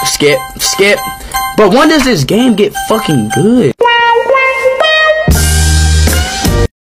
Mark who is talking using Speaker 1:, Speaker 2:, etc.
Speaker 1: Skip. But when does this game get fucking good?